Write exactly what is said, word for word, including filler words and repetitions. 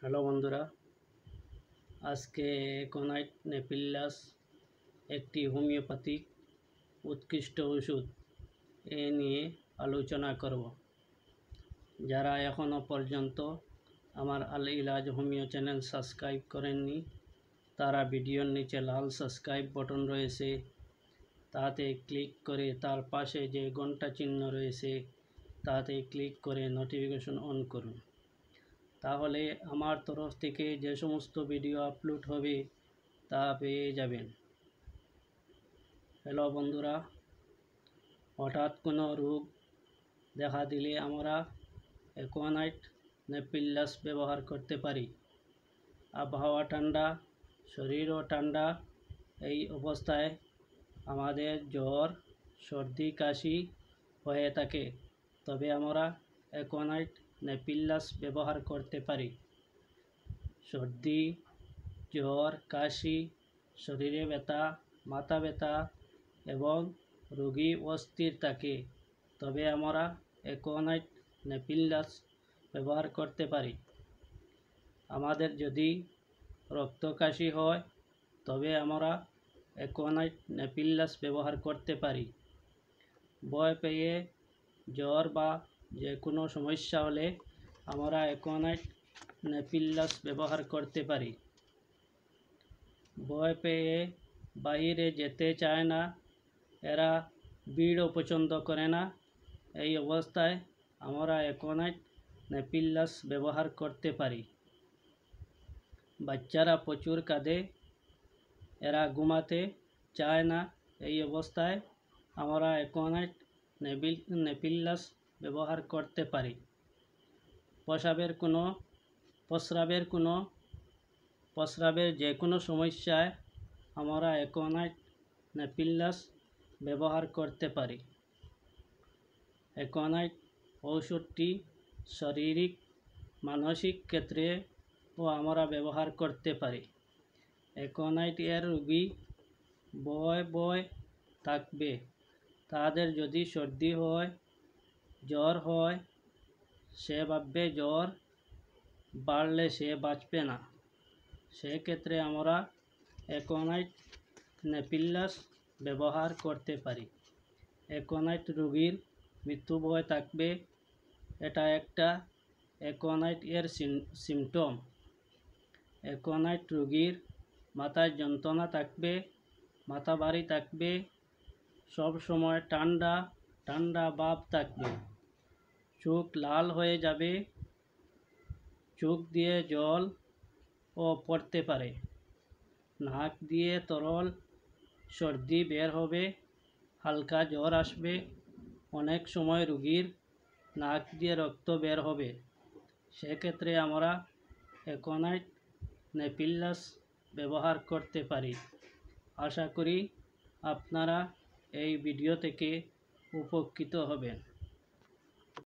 Hello বন্ধুরা, আজকে কোনাইট নেপিল্লাস একটি হোমিওপ্যাথিক উৎকৃষ্ট ওষুধ এ নিয়ে আলোচনা করব। যারা এখনও পর্যন্ত আমার Al Ilaj homeo channel subscribe করেননি তারা ভিডিওর নিচে লাল সাবস্ক্রাইব বটন রয়েছে, তাতে ক্লিক করে তার পাশে যে ঘন্টা চিহ্ন রয়েছে তাতে ক্লিক করে নোটিফিকেশন অন করুন। তাহলে আমার তরফ থেকে যে সমস্ত ভিডিও আপলোড হবে তা পেয়ে যাবেন। হ্যালো বন্ধুরা, হঠাৎ কোনো রোগ দেখা দিলে আমরা অ্যাকোনাইট নেপিল্লাস ব্যবহার করতে পারি। আবহাওয়া ঠান্ডা, শরীরও ঠান্ডা, এই অবস্থায় আমাদের জ্বর, সর্দি, কাশি হয়ে থাকে, তবে আমরা অ্যাকোনাইট নেপিল্লাস ব্যবহার করতে পারি। সর্দি, জ্বর, কাশি, শরীরে ব্যথা, মাথা ব্যথা এবং রোগী অস্থির থাকে, তবে আমরা অ্যাকোনাইট নেপিল্লাস ব্যবহার করতে পারি। আমাদের যদি রক্ত কাশি হয় তবে আমরা অ্যাকোনাইট নেপিল্লাস ব্যবহার করতে পারি। ভয় পেয়ে জ্বর বা যে কোনো সমস্যা হলে আমরা অ্যাকোনাইট নেপিল্লাস ব্যবহার করতে পারি। ভয় পেয়ে বাইরে যেতে চায় না, এরা ভিড়ও পছন্দ করে না, এই অবস্থায় আমরা অ্যাকোনাইট নেপিল্লাস ব্যবহার করতে পারি। বাচ্চারা প্রচুর কাঁদে, এরা ঘুমাতে চায় না, এই অবস্থায় আমরা অ্যাকোনাইট নেপিল নেপিল্লাস ব্যবহার করতে পারি। প্রস্রাবের কোনো প্রস্রাবের কোনো প্রস্রাবের যে কোনো সমস্যায় আমরা অ্যাকোনাইট নেপিল্লাস ব্যবহার করতে পারি। অ্যাকোনাইট ঔষধটি শারীরিক মানসিক ক্ষেত্রেও আমরা ব্যবহার করতে পারি। অ্যাকোনাইট এর রোগী ভয় ভয় থাকবে, তাদের যদি সর্দি হয়, জ্বর হয়, সে ভাববে জ্বর বাড়লে সে বাঁচবে না, সেক্ষেত্রে আমরা অ্যাকোনাইট নেপিল্লাস ব্যবহার করতে পারি। অ্যাকোনাইট রোগীর মৃত্যু ভয় থাকবে, এটা একটা অ্যাকোনাইট এর সিমটম। অ্যাকোনাইট রোগীর মাথায় যন্ত্রণা থাকবে, মাথা ভারী থাকবে, সব সময় ঠান্ডা ঠান্ডা ভাব থাকবে, চোখ লাল হয়ে যাবে, চোখ দিয়ে জল ও পড়তে পারে, নাক দিয়ে তরল সর্দি বের হবে, হালকা জ্বর আসবে, অনেক সময় রোগীর নাক দিয়ে রক্ত বের হবে, সেক্ষেত্রে আমরা অ্যাকোনাইট নেপিল্লাস ব্যবহার করতে পারি। আশা করি আপনারা এই ভিডিও থেকে উপকৃত হবেন।